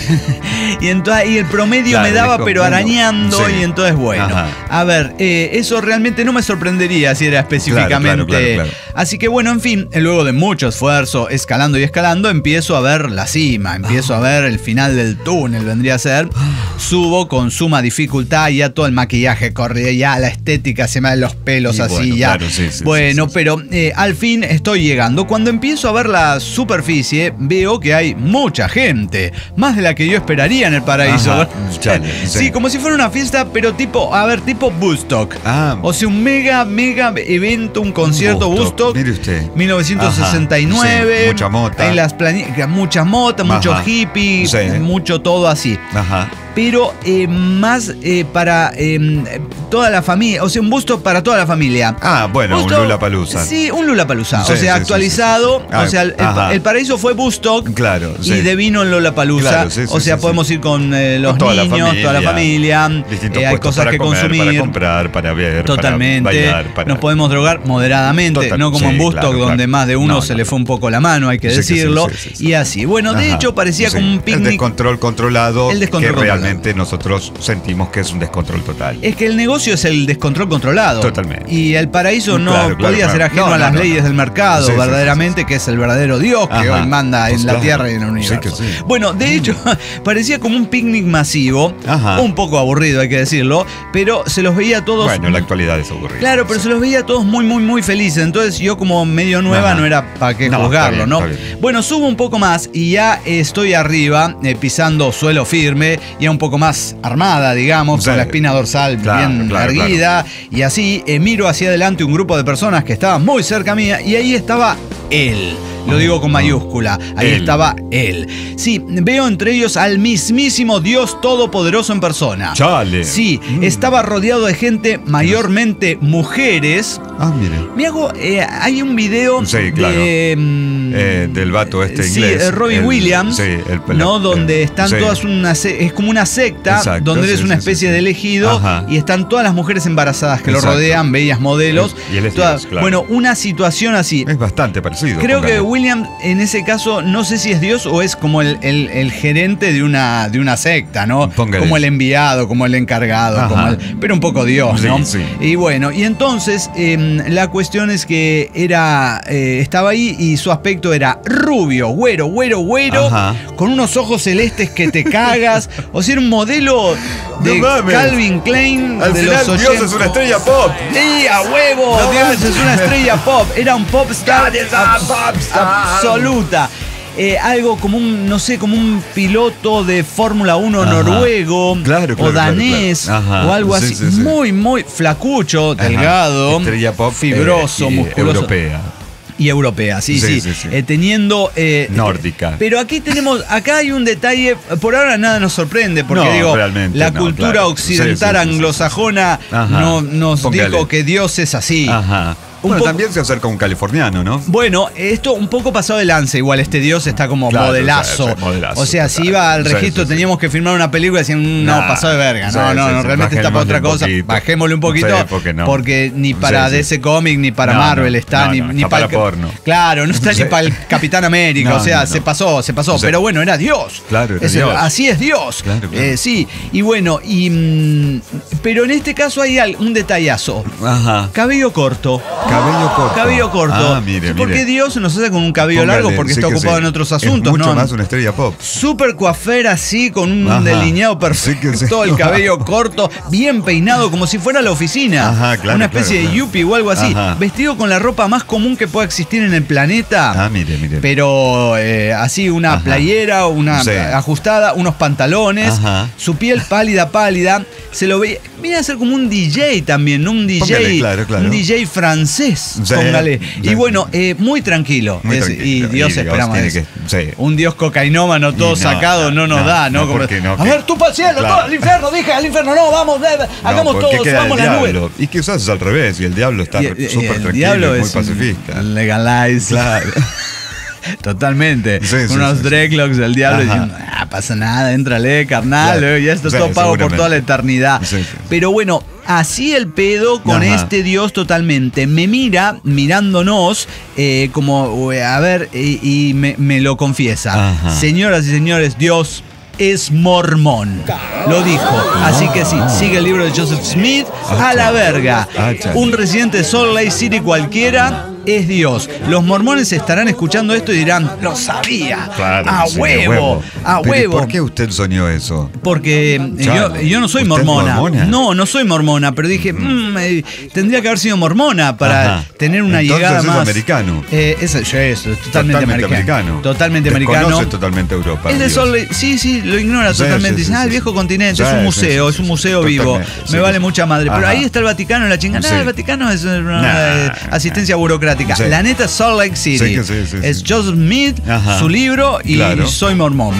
y el promedio me daba pero arañando y entonces bueno. A ver, eso realmente no me sorprendería si era específicamente. Claro. Así que bueno, en fin, luego de mucho esfuerzo, escalando y escalando, empiezo a ver la cima, empiezo a ver el final del túnel, vendría a ser. Subo con suma dificultad, ya todo el maquillaje corre, ya la estética se me dan los pelos así, ya. Bueno, pero al fin estoy llegando. Cuando empiezo a ver la superficie, veo que hay mucha gente, más de la que yo esperaría en el paraíso. Sí, como si fuera una fiesta, pero tipo Woodstock. O sea, un mega evento, un concierto Woodstock.
Mire usted.
1969.
Mucha mota.
En las mucha mota, mucho hippie, mucho todo así. pero más para toda la familia, o sea, un busto para toda la familia.
Ah, bueno, busto, un Lollapalooza.
Sí, un Lollapalooza, o sea, actualizado. O sea, el paraíso fue Woodstock,
claro,
y devino en Lollapalooza. Claro, o sea, podemos ir con los niños, toda la familia. Hay cosas que
comer,
consumir.
Para comprar, para ver,
totalmente.
para bailar.
Nos podemos drogar moderadamente, no como en Woodstock, donde más de uno se le fue un poco la mano, hay que decirlo. Y así. Bueno, de hecho, parecía como un picnic.
El descontrol controlado, que realmente nosotros sentimos que es un descontrol total.
Es que el negocio es el descontrol controlado.
Totalmente.
Y el paraíso no podía ser ajeno a las leyes del mercado, verdaderamente, que es el verdadero Dios que hoy manda en la Tierra y en el universo. Bueno, de hecho, parecía como un picnic masivo, un poco aburrido, hay que decirlo, pero se los veía todos.
Bueno, la actualidad es aburrida.
Claro, pero se los veía todos muy, muy, muy felices. Entonces yo, como medio nueva, no era para qué juzgarlo, ¿no? Bueno, subo un poco más y ya estoy arriba, pisando suelo firme, ya un poco más armada, digamos, con la espina dorsal bien erguida. Y así miro hacia adelante un grupo de personas que estaban muy cerca mía y ahí estaba él. Lo digo con mayúscula. Ahí estaba él. Sí, veo entre ellos al mismísimo Dios Todopoderoso en persona.
¡Chale!
Sí, estaba rodeado de gente, mayormente mujeres.
Ah, mire.
Me hago... hay un video
del vato inglés.
Sí, Robbie Williams. Sí, ¿no? Donde están todas es como una secta, donde él es una especie de elegido y están todas las mujeres embarazadas que lo rodean, bellas modelos.
Y él es Dios, claro.
Bueno, una situación así.
Es bastante parecido.
Creo que William, en ese caso, no sé si es Dios o es como el gerente de una secta, ¿no?
Póngale.
Como el enviado, como el encargado, pero un poco Dios, ¿no?
Sí.
Y bueno, y entonces la cuestión es que estaba ahí y su aspecto era rubio, güero, con unos ojos celestes que te cagas. O sea, era un modelo de Calvin Klein.
Al final, Dios es una estrella pop.
Sí, a huevo, Dios es una estrella pop. Era un pop star absoluta. Algo como un, no sé, como un piloto de Fórmula 1 noruego o danés o algo así. Muy, muy flacucho, delgado,
estrella pop,
fibroso, musculoso. Europea, sí. Teniendo...
nórdica.
Pero acá hay un detalle, por ahora nada nos sorprende, porque la cultura occidental anglosajona nos dijo que Dios es así.
Bueno, también se acerca un californiano, ¿no?
Bueno, esto un poco pasado de lanza. Igual este Dios está como modelazo. O sea, si iba al registro, teníamos que filmar una película y decían, no, pasado de verga. No, realmente está para otra cosa. Bajémosle un poquito. Porque ni para DC Comics, ni para Marvel está, ni para el porno. Claro, no está ni para el Capitán América. O sea, se pasó. Pero bueno, era Dios.
Claro, era Dios.
Así es Dios.
Claro.
Sí. Y bueno, pero en este caso hay un detallazo. Cabello corto. Cabello corto.
Ah, mire.
Porque Dios nos hace con un cabello largo porque está ocupado en otros asuntos,
es mucho más una estrella pop.
Súper coafer así, con un delineado perfecto, el cabello corto, bien peinado, como si fuera a la oficina. Una especie de yuppie o algo así. Vestido con la ropa más común que pueda existir en el planeta.
Mire.
Pero así, una playera, una ajustada, unos pantalones, su piel pálida. Se lo veía. Viene a ser como un DJ también, ¿no? Un DJ, un DJ francés. Póngale. Y bueno, muy tranquilo. Y Dios esperamos eso. Un Dios cocainómano todo sacado no nos da, ¿no? Como, a ver, tú para el cielo, todo al infierno, dije al infierno, no, vamos, hagamos todo, vamos a la nube.
Y quizás es al revés, y el diablo está súper tranquilo, muy pacifista.
Legalize. Claro. Totalmente. Unos dreadlocks del diablo diciendo, pasa nada, éntrale, carnal, ya esto es todo pago por toda la eternidad. Pero bueno, así el pedo con este Dios totalmente. Me mira, mirándonos, como, a ver, y me lo confiesa. Señoras y señores, Dios es mormón. Lo dijo. Así que sí, sigue el libro de Joseph Smith. A la verga. Un residente de Salt Lake City cualquiera es Dios. Los mormones estarán escuchando esto y dirán, lo sabía.
Claro,
a huevo.
¿Por qué usted soñó eso?
Porque yo no soy mormona. No soy mormona, pero dije, tendría que haber sido mormona para tener una llegada más.
Americano.
Es totalmente americano. Totalmente americano.
Conoce totalmente Europa.
Es de Salt Lake. Sí, lo ignora totalmente. Dicen, el viejo continente, es un museo, es un museo vivo. Me vale mucha madre. Pero ahí está el Vaticano en la chingada. El Vaticano es una asistencia burocrática. La neta, Salt Lake City. Es Joseph Smith, su libro y Soy Mormón.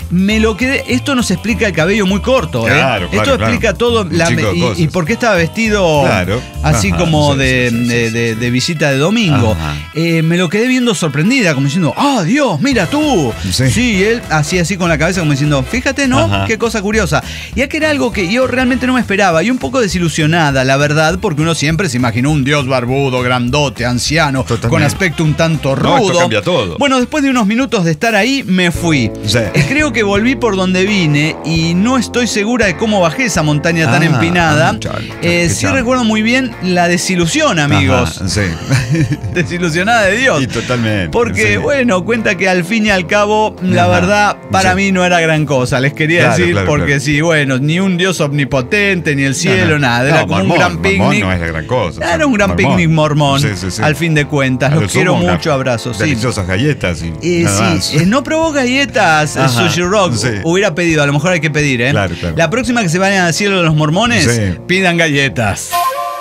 me lo quedé. Esto nos explica el cabello muy corto,
claro,
esto explica todo. Y por qué estaba vestido así como de visita de domingo. Me lo quedé viendo sorprendida, como diciendo, ¡ah, Dios, mira tú! Sí, él hacía así con la cabeza, como diciendo, fíjate, ¿no? Qué cosa curiosa. Ya que era algo que yo realmente no me esperaba, y un poco desilusionada, la verdad, porque uno siempre se imaginó un dios barbudo, grandote, anciano, con aspecto un tanto rudo.
No, esto cambia todo.
Bueno, después de unos minutos de estar ahí, me fui. Creo que volví por donde vine y no estoy segura de cómo bajé esa montaña tan empinada. Sí recuerdo muy bien la desilusión, amigos. Desilusionada de Dios.
Y totalmente.
Porque, bueno, cuenta que al fin y al cabo, la verdad, para mí no era gran cosa. Les quería decir, porque sí, bueno, ni un Dios omnipotente, ni el cielo, nada. Era como un gran picnic.
No es la gran cosa.
Era un gran picnic mormón, al fin de cuentas. Los quiero mucho, abrazos.
Deliciosas galletas.
No probó galletas, Sushi Rock. Hubiera pedido, a lo mejor hay que pedir, ¿eh?
Claro.
La próxima que se vayan al cielo de los mormones, pidan galletas.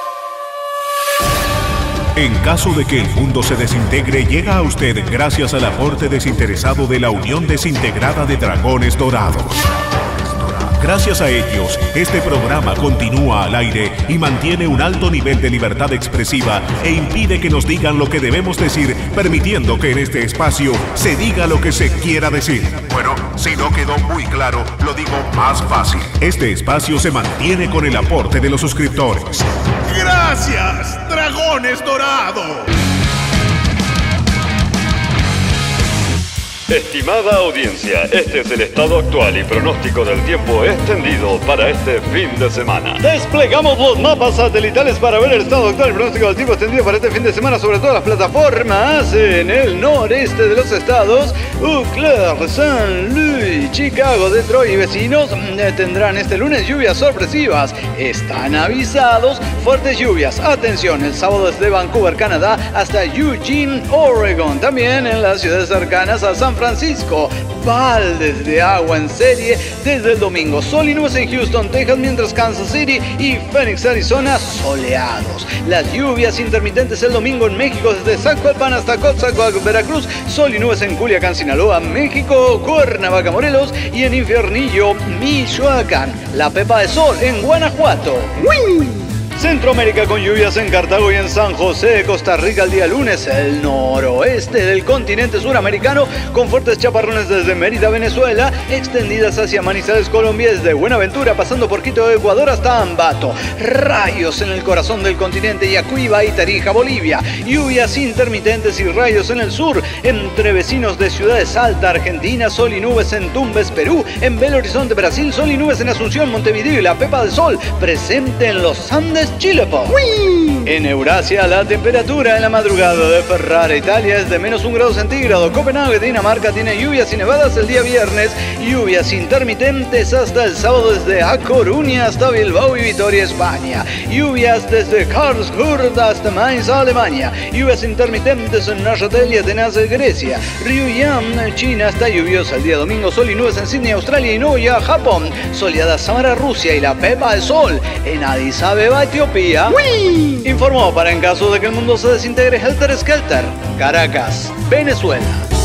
En caso de que el mundo se desintegre, llega a usted gracias al aporte desinteresado de la Unión Desintegrada de Dragones Dorados. Gracias a ellos, este programa continúa al aire y mantiene un alto nivel de libertad expresiva e impide que nos digan lo que debemos decir, permitiendo que en este espacio se diga lo que se quiera decir. Bueno, si no quedó muy claro, lo digo más fácil. Este espacio se mantiene con el aporte de los suscriptores. ¡Gracias, Dragones Dorados!
Estimada audiencia, este es el estado actual y pronóstico del tiempo extendido para este fin de semana.
Desplegamos los mapas satelitales para ver el estado actual y pronóstico del tiempo extendido para este fin de semana sobre todas las plataformas. En el noreste de los estados, Eau Claire, San Luis, Chicago, Detroit y vecinos tendrán este lunes lluvias sorpresivas. Están avisados fuertes lluvias. Atención, el sábado desde Vancouver, Canadá, hasta Eugene, Oregon. También en las ciudades cercanas a San Francisco, baldes de agua en serie desde el domingo. Sol y nubes en Houston, Texas, mientras Kansas City y Phoenix, Arizona, soleados. Las lluvias intermitentes el domingo en México, desde Zacualpan hasta Coatzacoalcos, Veracruz. Sol y nubes en Culiacán, Sinaloa, México, Cuernavaca, Morelos y en Infiernillo, Michoacán. La Pepa de Sol en Guanajuato. ¡Wii! Centroamérica con lluvias en Cartago y en San José, Costa Rica el día lunes, el noroeste del continente suramericano con fuertes chaparrones desde Mérida, Venezuela, extendidas hacia Manizales, Colombia, desde Buenaventura pasando por Quito, Ecuador hasta Ambato, rayos en el corazón del continente, Yacuiba y Tarija, Bolivia, lluvias intermitentes y rayos en el sur, entre vecinos de Ciudad de Salta, Argentina, sol y nubes en Tumbes, Perú, en Belo Horizonte, Brasil, sol y nubes en Asunción, Montevideo y la Pepa del Sol, presente en los Andes, Chile. En Eurasia, la temperatura en la madrugada de Ferrara, Italia, es de -1 grado centígrado. Copenhague, Dinamarca, tiene lluvias y nevadas el día viernes, lluvias intermitentes hasta el sábado desde A Coruña hasta Bilbao y Vitoria, España, lluvias desde Karlsruhe hasta Mainz, Alemania, lluvias intermitentes en Neuchâtel y Atenas, Grecia, Ryuyan, China, está lluviosa el día domingo, sol y nubes en Sydney, Australia y Nagoya, Japón, soleada Samara, Rusia y la Pepa del Sol en Addis Abeba, Etiopía. ¡Wii! Informó para en caso de que el mundo se desintegre Helter Skelter, Caracas, Venezuela.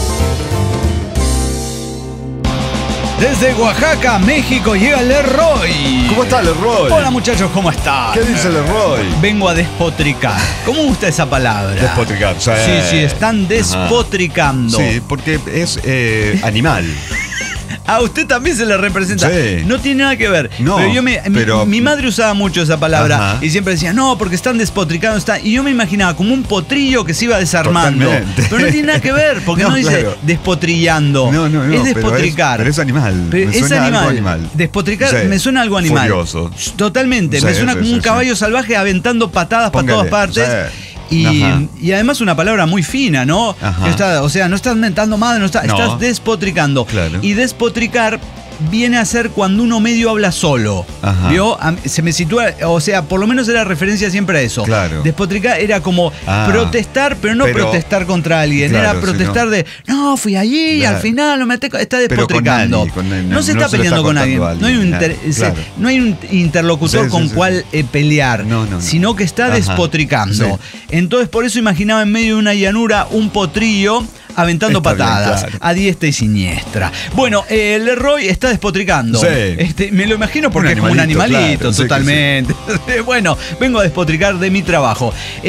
Desde Oaxaca, México, llega Leroy.
¿Cómo está Leroy?
Hola muchachos, ¿cómo están?
¿Qué dice Leroy?
Vengo a despotricar. ¿Cómo gusta esa palabra?
Despotricar,
sí, están despotricando.
Sí, porque es animal.
A usted también se le representa.
Sí.
No tiene nada que ver.
No,
pero mi madre usaba mucho esa palabra. Ajá. Y siempre decía, no, porque están despotricando. Y yo me imaginaba como un potrillo que se iba desarmando.
Totalmente.
Pero no tiene nada que ver, porque no dice despotrillando.
No.
Es despotricar.
Pero es animal.
Me suena algo animal. Despotricar me suena algo animal.
Furioso.
Totalmente. Me suena como un caballo salvaje aventando patadas para todas partes. Y además una palabra muy fina, ¿no? No estás mentando madre, estás despotricando.
Claro.
Y despotricar viene a ser cuando uno medio habla solo. ¿Vio? Se me sitúa, por lo menos era referencia siempre a eso.
Claro.
Despotricar era como protestar, pero no protestar contra alguien. Claro, era protestar no, fui allí y al final está despotricando. No se está peleando con alguien. No hay un interlocutor con cual pelear, sino que está despotricando. Sí. Entonces por eso imaginaba en medio de una llanura un potrillo aventando patadas
bien, claro.
a diestra y siniestra. Bueno, Leroy está despotricando.
Sí.
Me lo imagino porque es como un animalito,
claro,
totalmente. Sí. Bueno, vengo a despotricar de mi trabajo.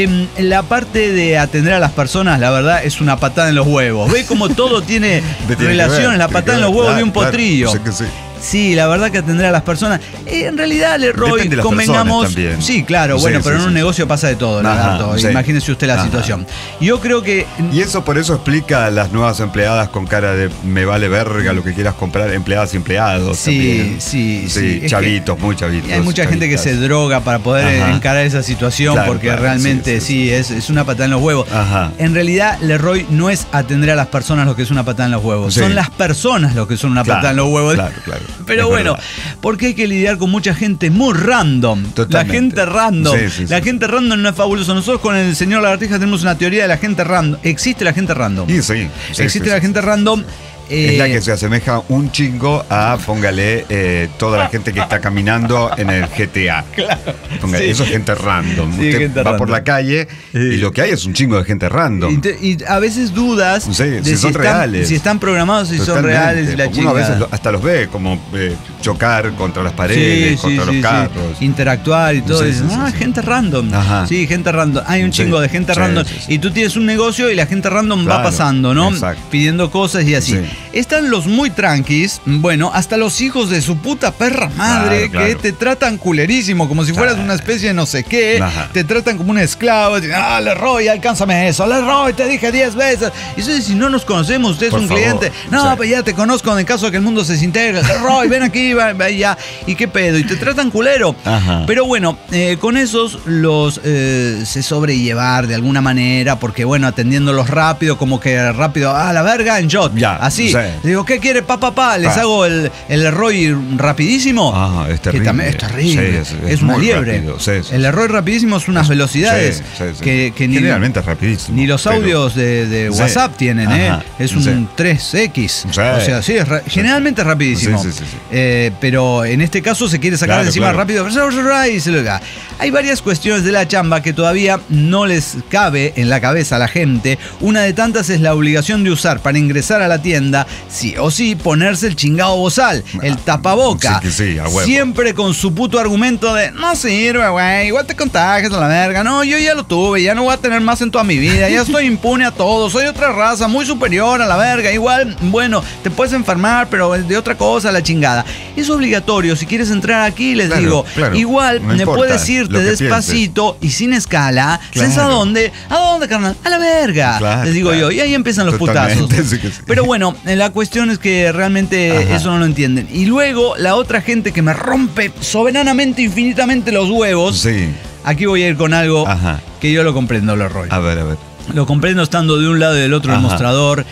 La parte de atender a las personas, la verdad, es una patada en los huevos. ¿Ve cómo todo tiene relación? La patada en los huevos de un potrillo.
Claro, sé que sí.
Sí, la verdad que atender a las personas. En realidad, Leroy,
de las
convengamos.
También.
Sí, claro, bueno, pero en un negocio pasa de todo, Lagarto.
Sí.
Imagínese usted la situación. Yo creo que.
Y eso por eso explica a las nuevas empleadas con cara de me vale verga lo que quieras comprar, empleadas y empleados.
Sí,
también.
sí.
Chavitos, muy chavitos.
Y hay mucha gente que se droga para poder encarar esa situación, claro, porque realmente es una patada en los huevos. En realidad, Leroy no es atender a las personas lo que es una patada en los huevos. Son las personas lo que son una patada en los huevos.
Claro.
Pero bueno, porque hay que lidiar con mucha gente muy random.
Totalmente.
La gente random.
La
gente random no es fabuloso. Nosotros con el señor Lagartija tenemos una teoría de la gente random. Existe la gente random. Existe la gente random.
Es la que se asemeja un chingo a, póngale, toda la gente que está caminando en el GTA.
Claro.
Póngale, eso es gente random. Usted
gente
va por la calle y lo que hay es un chingo de gente random.
Y a veces dudas de
si son reales.
Si están programados, si son reales. Y la
uno a veces hasta los ve como chocar contra las paredes, contra los carros.
Interactuar y todo. Gente random. Sí, gente random. Hay un chingo de gente random. Y tú tienes un negocio y la gente random va pasando, ¿no?
Exacto.
Pidiendo cosas y así. Están los muy tranquis, bueno, hasta los hijos de su puta perra madre, que te tratan culerísimo, como si fueras una especie de no sé qué, te tratan como un esclavo, dicen, Leroy, alcánzame eso, Leroy, te dije 10 veces. Y eso es, si no nos conocemos, usted es un cliente, pues ya te conozco en el caso de que el mundo se desintegre, Leroy, ven aquí, ya, y qué pedo, y te tratan culero. Pero bueno, con esos los se sobrellevar de alguna manera, porque bueno, atendiéndolos rápido, como que rápido, la verga, en shot, así. Digo, ¿qué quiere? Les hago el Leroy rapidísimo.
Es terrible.
Que también es terrible. Es una liebre. El Leroy rapidísimo es unas velocidades que
generalmente es rapidísimo.
Ni los audios de WhatsApp tienen, es un 3X. O sea, generalmente es rapidísimo. Pero en este caso se quiere sacar de encima rápido. Y se lo da. Hay varias cuestiones de la chamba que todavía no les cabe en la cabeza a la gente. Una de tantas es la obligación de usar para ingresar a la tienda, sí o sí, ponerse el chingado bozal, el tapaboca. Siempre con su puto argumento de no sirve, güey, igual te contagias a la verga. No, yo ya lo tuve, ya no voy a tener más en toda mi vida, ya estoy impune a todo, soy otra raza muy superior a la verga. Igual, bueno, te puedes enfermar, pero de otra cosa, la chingada. Es obligatorio, si quieres entrar aquí, les digo, igual no puedes irte despacito y sin escala. ¿Sabes a dónde? ¿A dónde, carnal? A la verga. Les digo yo, y ahí empiezan los putazos. Pero bueno, la cuestión es que realmente eso no lo entienden. Y luego, la otra gente que me rompe soberanamente, infinitamente los huevos. Aquí voy a ir con algo que yo lo comprendo, Leroy.
A ver.
Lo comprendo estando de un lado y del otro del mostrador.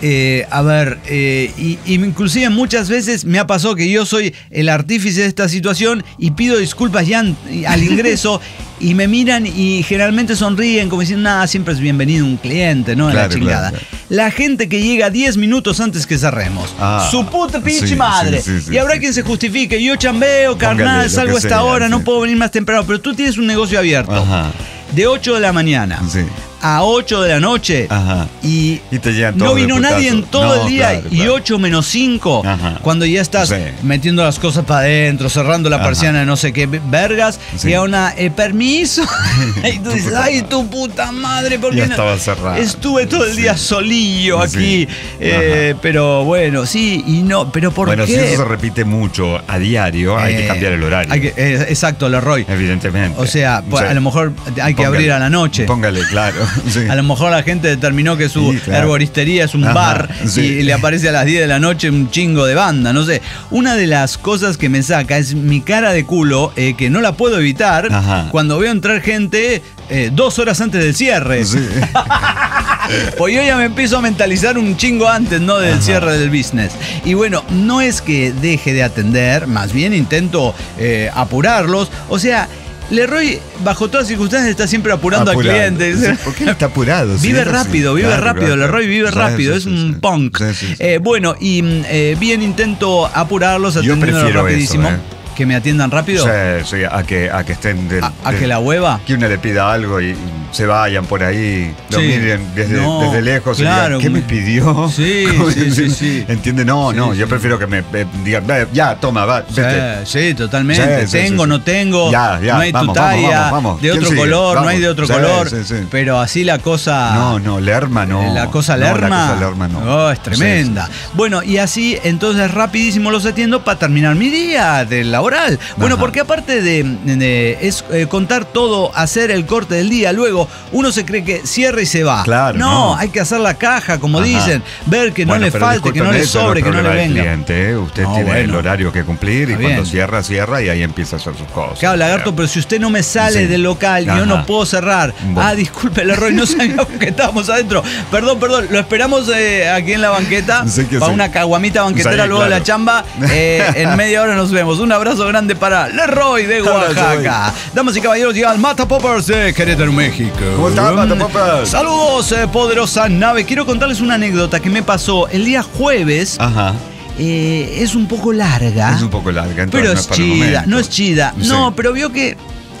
Inclusive muchas veces me ha pasado que yo soy el artífice de esta situación y pido disculpas ya al ingreso y me miran y generalmente sonríen como diciendo, nada, siempre es bienvenido un cliente, ¿no? La chingada. La gente que llega 10 minutos antes que cerremos. Su puta pinche madre. Y habrá quien se justifique, yo chambeo, carnal, salgo a esta hora, no puedo venir más temprano, pero tú tienes un negocio abierto. De 8 de la mañana a 8 de la noche y te no vino nadie en todo el día y 8 menos 5 cuando ya estás metiendo las cosas para adentro, cerrando la persiana de no sé qué vergas y a una permiso y tú dices, ay tu puta madre, porque
estaba cerrado.
Estuve todo el día solillo aquí, pero bueno, sí y no, pero ¿por qué?
Si eso se repite mucho a diario, hay que cambiar el horario.
Exacto, Leroy.
Evidentemente.
O sea, a lo mejor hay que abrir a la noche.
Póngale, claro.
A lo mejor la gente determinó que su herboristería es un bar y le aparece a las 10 de la noche un chingo de banda, no sé. Una de las cosas que me saca es mi cara de culo, que no la puedo evitar cuando veo entrar gente 2 horas antes del cierre. Pues yo ya me empiezo a mentalizar un chingo antes, ¿no? Del cierre del business. Y bueno, no es que deje de atender, más bien intento apurarlos. O sea, Leroy, bajo todas circunstancias, está siempre apurando al cliente.
¿Por qué está apurado?
Vive rápido, Leroy vive rápido, es un punk. Bueno, y bien intento apurarlos, atendiéndolos rapidísimo. ¿Que me atiendan rápido?
Sí, a que estén
¿A que la hueva?
Que uno le pida algo y se vayan por ahí, lo miren desde lejos,
claro,
y digan, ¿qué me pidió?
Sí.
¿Entiende? No, yo prefiero que me digan, ya, toma, va, vete.
Sí, totalmente. Tengo, no tengo,
ya,
no hay
vamos,
tu talla,
vamos.
de otro color,
vamos.
no hay de otro color. Pero así la cosa...
No, Lerma no.
La cosa Lerma
no.
Oh, es tremenda. Bueno, y así, entonces, rapidísimo los atiendo para terminar mi día de laboral. Bueno, porque aparte de contar todo, hacer el corte del día, luego uno se cree que cierra y se va.
Claro,
no, hay que hacer la caja, como dicen, ver que no le falte, que no le sobre, que no le venga.
Cliente, usted tiene el horario que cumplir y cuando cierra y ahí empieza a hacer sus cosas.
Claro, lagarto, pero si usted no me sale del local y yo no puedo cerrar. Bueno. Disculpe el error, no sabíamos que estábamos adentro. Perdón, lo esperamos aquí en la banqueta para una caguamita banquetera luego de la chamba. En media hora nos vemos. Un abrazo grande para Leroy de Oaxaca. Damas y caballeros, llega el Mata Poppers de Querétaro, México.
¿Cómo está, Mata Poppers?
Saludos, poderosa nave. Quiero contarles una anécdota que me pasó el día jueves. Es un poco larga.
Es un poco larga,
pero es chida. No es chida. Sí. No, pero vio que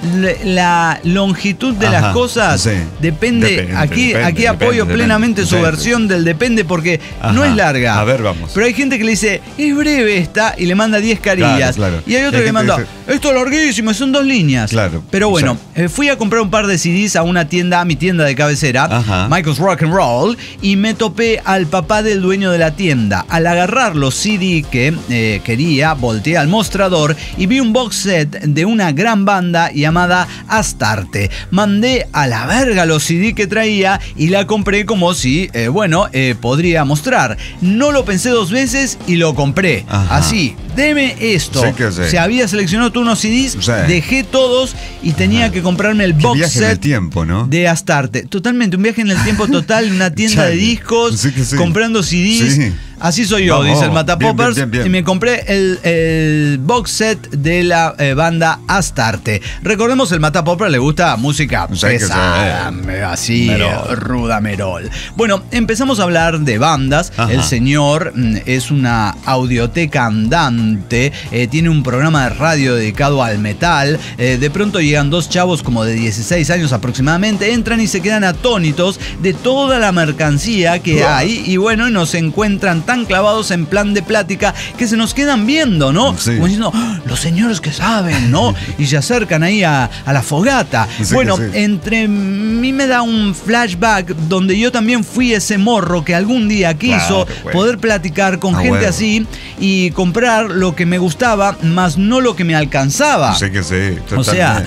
la longitud de las cosas depende. Aquí apoyo plenamente su versión del depende porque no es larga.
A ver, vamos.
Pero hay gente que le dice, es breve esta, y le manda 10 carillas. Claro. Y hay otro que le manda, esto es larguísimo, son 2 líneas. Claro. Pero bueno, fui a comprar un par de CDs a una tienda, a mi tienda de cabecera, Michael's Rock and Roll, y me topé al papá del dueño de la tienda. Al agarrar los CD que quería, volteé al mostrador y vi un box set de una gran banda llamada Astarte. Mandé a la verga los CD que traía y la compré como si, podría mostrar. No lo pensé 2 veces y lo compré. Así, deme esto. Se había seleccionado todos unos CDs, dejé todos y tenía que comprarme el box set
en el tiempo, ¿no?
de Astarte. Totalmente, un viaje en el tiempo total, en una tienda de discos, comprando CDs. Sí. Así soy yo, dice el Mata Poppers. Bien. Y me compré el box set de la banda Astarte. Recordemos, el Mata Poppers le gusta música pesada, así, ruda merol. Bueno, empezamos a hablar de bandas. El señor es una audioteca andante, tiene un programa de radio dedicado al metal. De pronto llegan 2 chavos como de 16 años aproximadamente, entran y se quedan atónitos de toda la mercancía que hay. Y bueno, nos encuentran tan clavados en plan de plática que se nos quedan viendo, ¿no? Como diciendo, los señores que saben, ¿no? Y se acercan ahí a la fogata. Entre mí me da un flashback donde yo también fui ese morro que algún día quiso poder platicar con gente así y comprar lo que me gustaba, más no lo que me alcanzaba.
Totalmente.
O sea,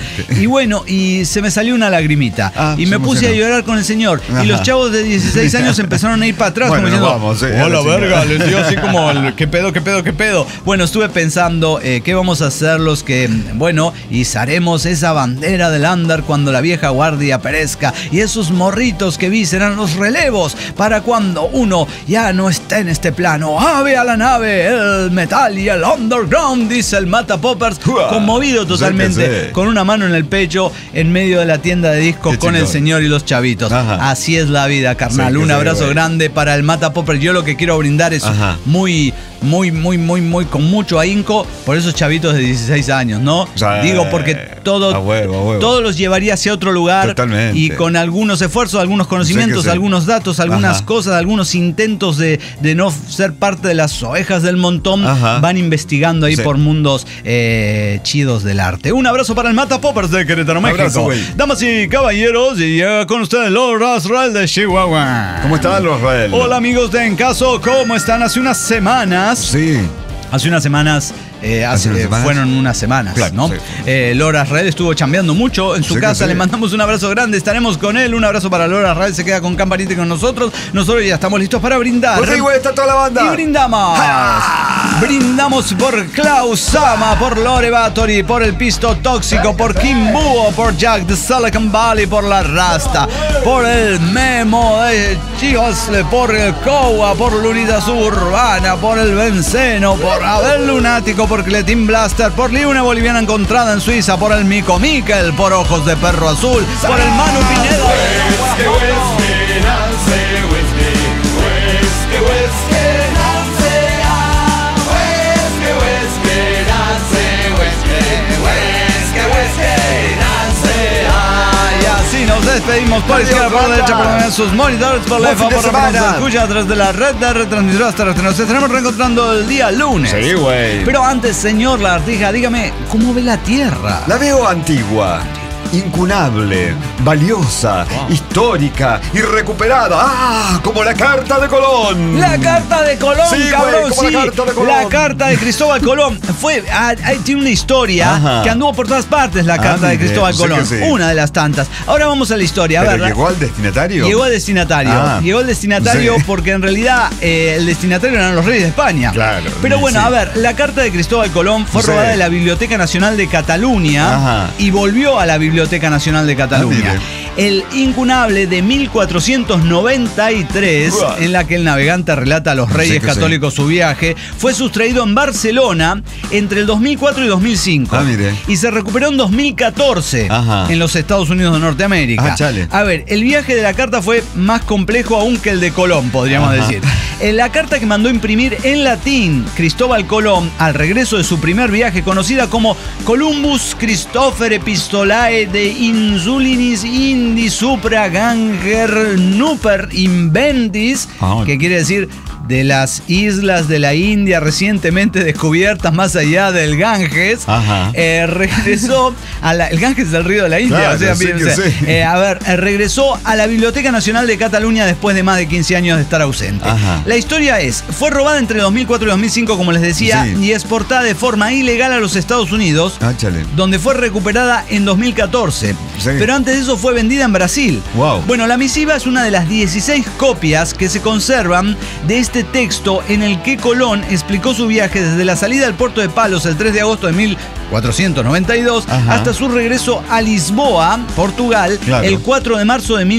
y se me salió una lagrimita. Y me puse a llorar con el señor. Y los chavos de 16 años empezaron a ir para atrás como diciendo, hola verga, les dio así como ¿qué pedo? Bueno, estuve pensando qué vamos a hacer los que, izaremos esa bandera del under cuando la vieja guardia perezca, y esos morritos que vi serán los relevos para cuando uno ya no esté en este plano. ¡Ave a la nave! El metal y el underground, dice el Mata Poppers, conmovido totalmente, con una mano en el pecho en medio de la tienda de discos con el señor y los chavitos. Así es la vida, carnal. Un abrazo grande para el Mata Poppers. Yo lo que quiero brindar es muy con mucho ahínco por esos chavitos de 16 años, ¿no? Digo, porque todos los llevaría hacia otro lugar. Totalmente. Y con algunos esfuerzos, algunos conocimientos, algunos datos, algunas cosas, algunos intentos de no ser parte de las ovejas del montón, van investigando ahí por mundos chidos del arte. Un abrazo para el Mata Poppers de Querétaro, México. Damas y caballeros, y llega con ustedes Lord Rasrael de Chihuahua.
¿Cómo están, Lord Rasrael?
Hola, amigos de En Caso, ¿cómo están? Hace unas semanas. Hace unas semanas. Fueron unas semanas, ¿no? Lora Rasrael estuvo chambeando mucho en su casa. Le mandamos un abrazo grande. Estaremos con él. Un abrazo para Lora Rasrael. Se queda con Campanita con nosotros. Nosotros ya estamos listos para brindar.
Pues igual está toda la banda.
Y brindamos. Brindamos por Klaus Sama, por Lore Bathory, por el Pisto Tóxico, por Kim Búho, por Jack de Silicon Valley, por la Rasta, por el Memo de Chigosle, por el Cowa, por Lunita Suburbana, por el Benceno, por Abel Lunático, por Cletín Blaster, por Liuna Boliviana encontrada en Suiza, por el Mico Miquel, por Ojos de Perro Azul, por el Manu Pinedo. despedimos por izquierda, por derecha, por sus monitores, por la favor, se escucha a través de la red de retransmisoras terrestres. Nos estaremos reencontrando el día lunes.
Sí, güey.
Pero antes, señor Lagartija, dígame, ¿cómo ve la Tierra?
La veo antigua, incunable, valiosa, histórica y recuperada. ¡Ah! Como la carta de Colón.
La carta de Colón,
sí,
cabrón,
como
sí.
la carta de Colón.
La carta de Cristóbal Colón. Tiene una historia que anduvo por todas partes, la carta de Cristóbal Colón. Sí. Una de las tantas. Ahora vamos a la historia. A ver,
¿llegó al destinatario?
Llegó al destinatario. Llegó al destinatario porque en realidad el destinatario eran los reyes de España.
Claro.
Pero bueno, a ver, la carta de Cristóbal Colón fue robada de la Biblioteca Nacional de Cataluña y volvió a la Biblioteca Nacional de Cataluña. El incunable de 1493, en la que el navegante relata a los reyes católicos su viaje, fue sustraído en Barcelona entre el 2004 y 2005. Y se recuperó en 2014 en los Estados Unidos de Norteamérica. A ver, el viaje de la carta fue más complejo aún que el de Colón, podríamos decir. La carta que mandó imprimir en latín Cristóbal Colón al regreso de su primer viaje, conocida como Columbus Christopher Epistolae de Insulinis Indi Supra Ganger Nuper Inventis, que quiere decir de las islas de la India recientemente descubiertas más allá del Ganges, regresó a el Ganges es el río de la India, claro, regresó a la Biblioteca Nacional de Cataluña después de más de 15 años de estar ausente. La historia fue robada entre 2004 y 2005, como les decía, y exportada de forma ilegal a los Estados Unidos, donde fue recuperada en 2014. Pero antes de eso fue vendida en Brasil. Bueno, la misiva es una de las 16 copias que se conservan de este texto en el que Colón explicó su viaje desde la salida del puerto de Palos el 3 de agosto de 1492 hasta su regreso a Lisboa, Portugal, el 4 de marzo de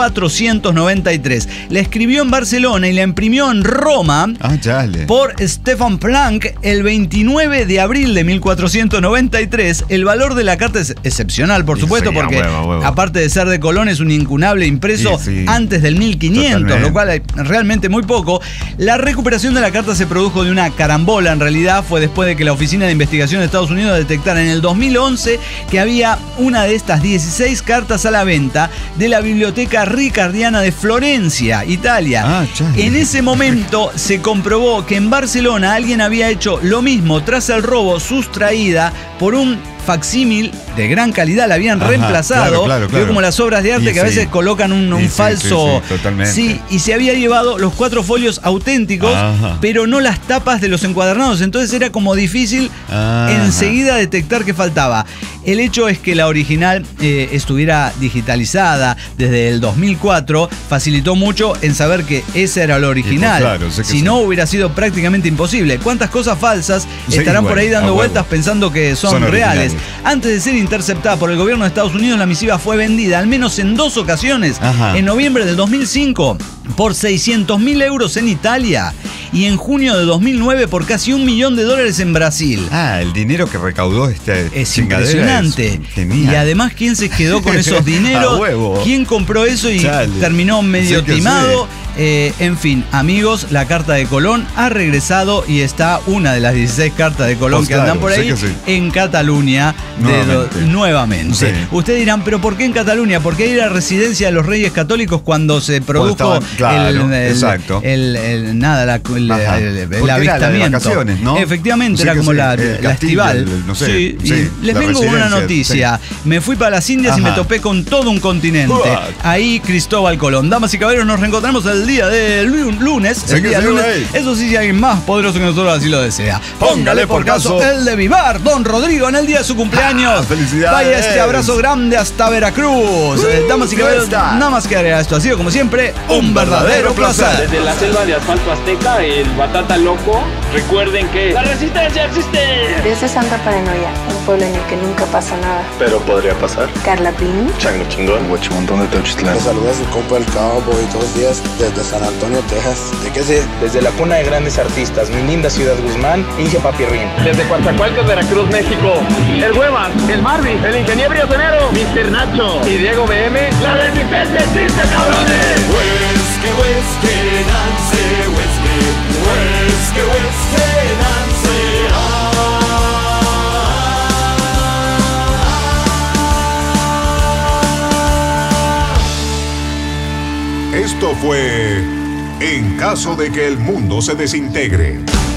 1493. La escribió en Barcelona y la imprimió en Roma por Stefan Planck el 29 de abril de 1493. El valor de la carta es excepcional, por supuesto, porque aparte de ser de Colón, es un incunable impreso antes del 1500, lo cual es realmente muy poco. La recuperación de la carta se produjo de una carambola, en realidad fue después de que la Oficina de Investigación de Estados Unidos detectara en el 2011 que había una de estas 16 cartas a la venta de la Biblioteca Ricardiana de Florencia, Italia. En ese momento se comprobó que en Barcelona alguien había hecho lo mismo tras el robo, sustraída por un facsímil de gran calidad, la habían reemplazado. Claro. Como las obras de arte que a veces colocan un falso.
Totalmente.
Y se había llevado los 4 folios auténticos, pero no las tapas de los encuadernados. Entonces era como difícil enseguida detectar que faltaba. El hecho es que la original estuviera digitalizada desde el 2004, facilitó mucho en saber que esa era la original. Si no, hubiera sido prácticamente imposible. ¿Cuántas cosas falsas estarán por ahí dando vueltas pensando que son reales? Antes de ser interceptada por el gobierno de Estados Unidos, la misiva fue vendida al menos en 2 ocasiones. En noviembre del 2005 por 600.000 euros en Italia y en junio de 2009 por casi $1 millón en Brasil.
El dinero que recaudó
es impresionante. Y además, ¿quién se quedó con esos dineros? ¿Quién compró eso y terminó medio timado? En fin, amigos, la carta de Colón ha regresado y está una de las 16 cartas de Colón que andan por ahí en Cataluña nuevamente. Ustedes dirán, ¿pero por qué en Cataluña? Porque ahí era residencia de los Reyes Católicos cuando se produjo el avistamiento. Efectivamente, era como la estival. Les vengo con una noticia. Me fui para las Indias y me topé con todo un continente. Ahí Cristóbal Colón. Damas y caballeros, nos reencontramos el día de lunes. Eso sí, si alguien más poderoso que nosotros así lo desea. Póngale por caso el de Vivar, don Rodrigo, en el día de su cumpleaños.
¡Felicidades!
Vaya este abrazo grande hasta Veracruz. Damas y caballeros, nada más que agregar esto. Ha sido, como siempre, un verdadero placer.
Desde la selva de asfalto azteca, el Batata Loco, recuerden que ¡la resistencia existe!
Desde Santa Paranoia, un pueblo en el que nunca pasa nada.
Pero podría pasar.
Carla Pini,
Chango Chingón,
Huachimontón de Teuchitlán.
Te saluda su compa el Cowboy todos los días desde San Antonio, Texas. ¿De qué sé?
Desde la cuna de grandes artistas, mi linda ciudad Guzmán, Inge Papirrín.
Desde Coatzacoalcos, Veracruz, México, el Huevas, el Marvin, el ingeniero Sonero, Mr. Nacho y Diego BM. ¡La resistencia existe, cabrones!
Whiskey, dance, whiskey, dance.
Esto fue En caso de que el mundo se desintegre.